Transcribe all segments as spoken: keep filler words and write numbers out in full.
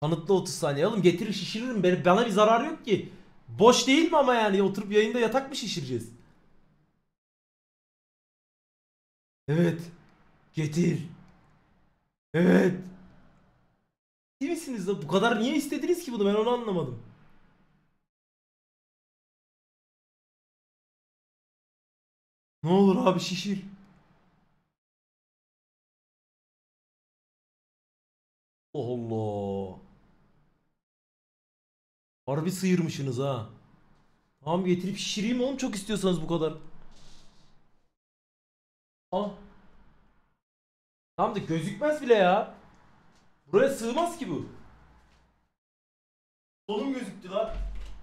Kanıtlı otuz saniye. Oğlum getirir şişiririm. Benim, bana bir zararı yok ki. Boş değil mi ama yani? Oturup yayında yatak mı şişireceğiz? Evet. Getir. Evet. İyi misiniz lan? Bu kadar niye istediniz ki bunu? Ben onu anlamadım. Ne olur abi şişir. Allah Allah. Harbi sıyırmışsınız ha. Tamam getirip şişireyim oğlum çok istiyorsanız bu kadar. Al. Tamam da gözükmez bile ya. Buraya sığmaz ki bu. Solum gözüktü lan.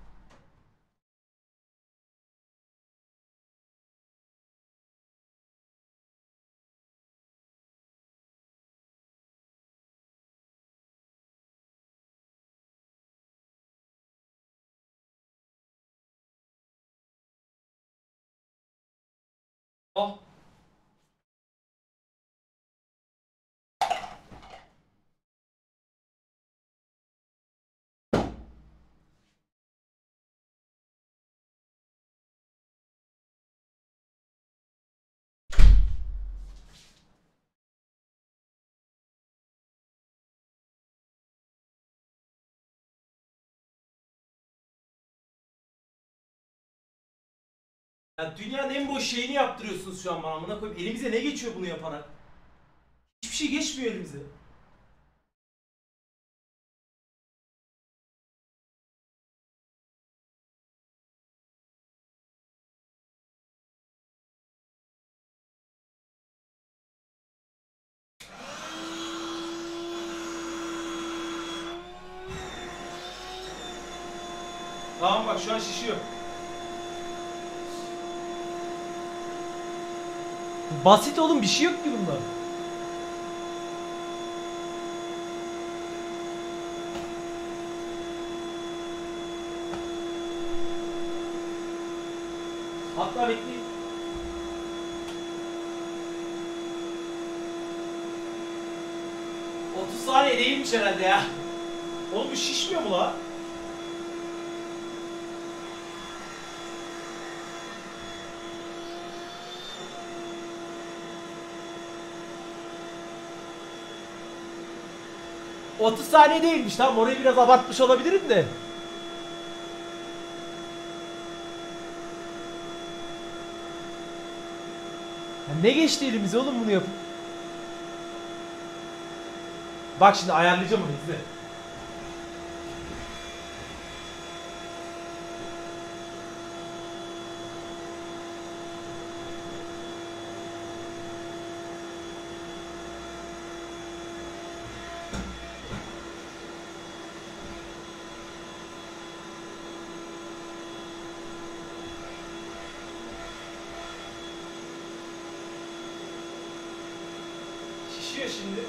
Al. Ya dünyanın en boş şeyini yaptırıyorsunuz şu an bana. Amına koyayım. Elimize ne geçiyor bunu yaparak? Hiçbir şey geçmiyor elimize. Tamam bak şu an şişiyor. Basit oğlum bir şey yok ki bunda. Hatta bekleyin. otuz saniye değilmiş herhalde ya. Oğlum bu şişmiyor mu la? otuz saniye değilmiş tamam orayı biraz abartmış olabilirim de. Ya ne geçti elimize oğlum bunu yapıp? Bak şimdi ayarlayacağım onu izle. Şişiyor şimdi.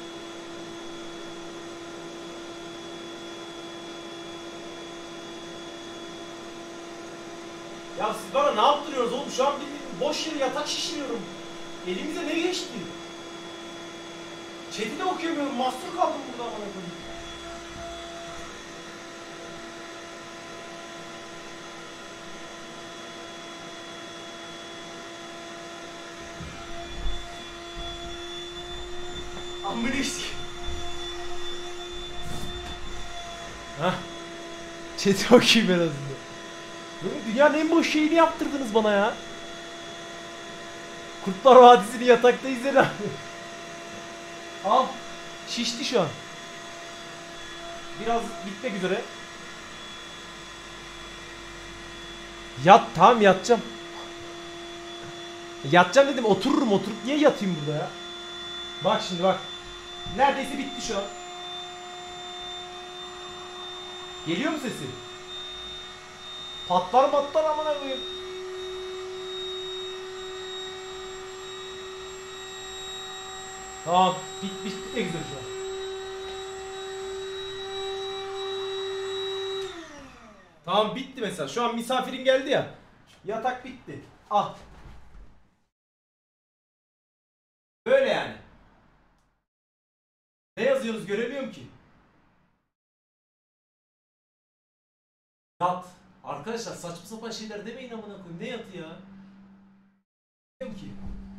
Ya siz bana ne yaptırıyorsunuz oğlum? Şu an bir boş yere yatak şişiriyorum. Elimize ne geçti? Chat'i de okuyamıyorum. Mahsur kaldım burada amına koyayım. Ambileştik. Hah. Chat'i okuyayım en azından. Böyle dünyanın en boş şeyini yaptırdınız bana ya. Kurtlar Vadisi'ni yatakta izle abi. Al. Şişti şu an. Biraz bitmek üzere. Yat tamam yatacağım. Yatacağım dedim otururum oturup niye yatayım burada ya? Bak şimdi bak. Neredeyse bitti şu an. Geliyor mu sesi? Patlar patlar amına koyayım. Tamam bitmiş bitmek üzere şu an. Tamam bitti mesela. Şu an misafirin geldi ya. Yatak bitti. Al. Böyle yani. Ne yazıyoruz göremiyorum ki. Yat. Arkadaşlar saçma sapan şeyler demeyin amına koyayım. Ne yatı ya? Ne ki?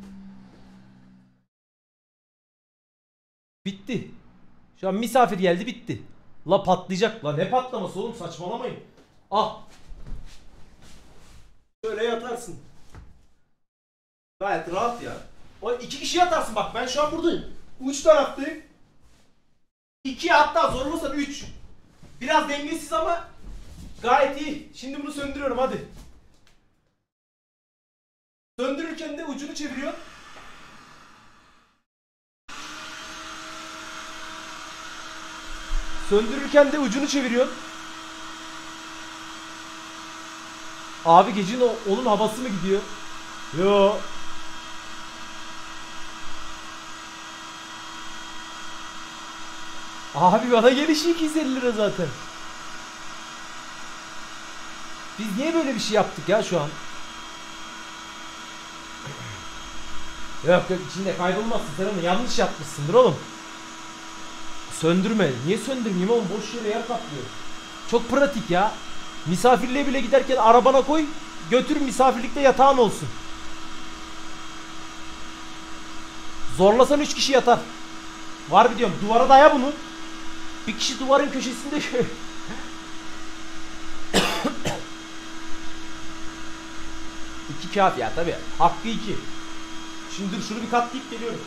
Bitti. Şu an misafir geldi bitti. La patlayacak. La ne patlaması oğlum, saçmalamayın. Ah. Şöyle yatarsın. Gayet rahat ya. O iki kişi yatarsın bak, ben şu an buradayım. Uç taraftayım. İki, hatta zorlarsan üç. Biraz dengesiz ama gayet iyi. Şimdi bunu söndürüyorum hadi. Söndürürken de ucunu çeviriyor. Söndürürken de ucunu çeviriyor. Abi gecenin o, onun havası mı gidiyor? Yo. Abi bana gelişi iki yüz elli lira zaten. Biz niye böyle bir şey yaptık ya şu an? Yok yok, içinde kaybolmazsın, sen onu yanlış yapmışsındır oğlum. Söndürme. Niye söndürmeyeyim oğlum, boş yere yer kaplıyor. Çok pratik ya. Misafirliğe bile giderken arabana koy, götür, misafirlikte yatağın olsun. Zorlasan üç kişi yatar. Var biliyorum, duvara daya bunu. Bir kişi duvarın köşesinde şöyle. İki kafi ya tabi. Hakkı iki. Şimdi dur şunu bir katlayıp geliyorum.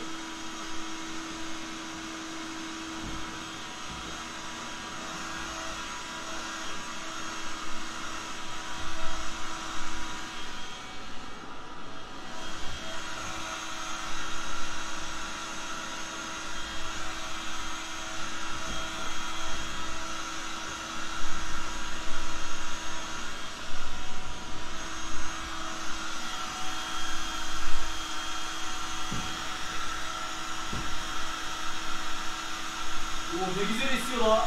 Oo, ne güzel esiyor la.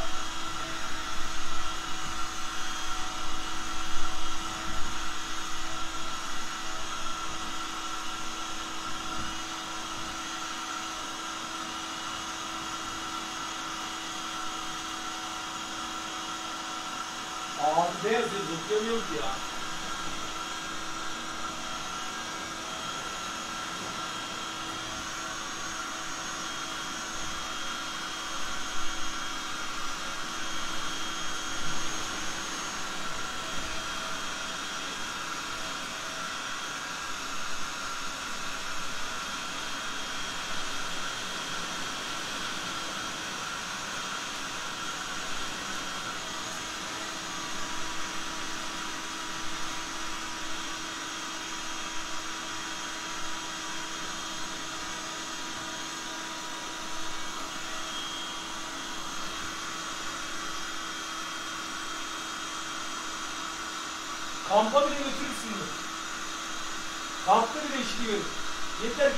Abi beyaz yazıyor, zıplayamıyorum ki ya. Kampa bile götürürsün bunu. Kampta bile işliyor. Yeter